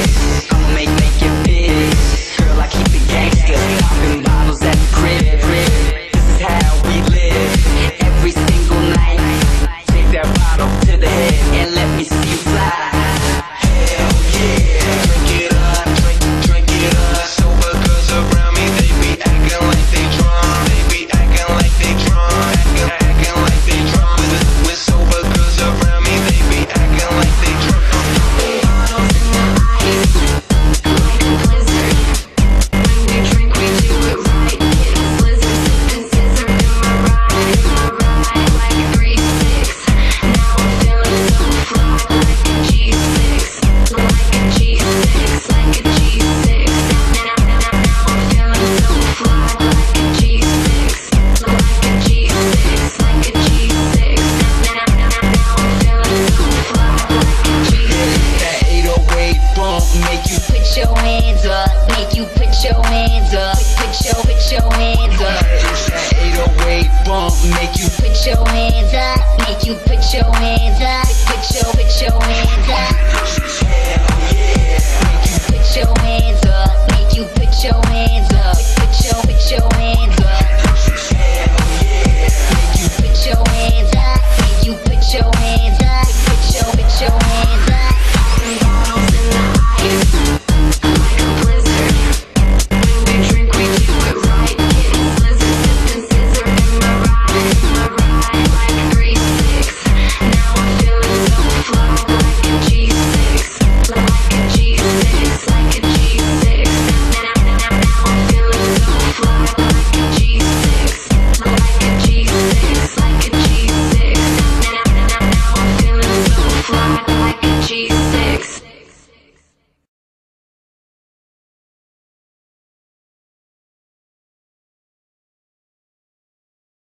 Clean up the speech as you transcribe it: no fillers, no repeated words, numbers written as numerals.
I'ma make it big. Girl, I keep it gangster. Popping bottles at the crib. This is how we live. Every single night. Take that bottle to the head and let me see you fly. Hell yeah. Drink it up, drink it up. Sober girls around me, they be acting like they drunk. They be acting like they drunk. Acting like they drunk. With sober girls around me, they be acting like they drunk. Bottles in the ice, like a blizzard. When we drink, we do it right. Getting slizzard, sipping scissor in my ride, like a 3-6. Now I'm feeling so fly, like a G6, like a G6, like a G6. Now I'm feeling so fly, like a G6, like a G6, like a G6. Now I'm feeling so fly, like a G6. That 808 bump make you Put your hands up, make you put your hands up, put your hands up. that 808 bump make you Put your hands up, make you put your hands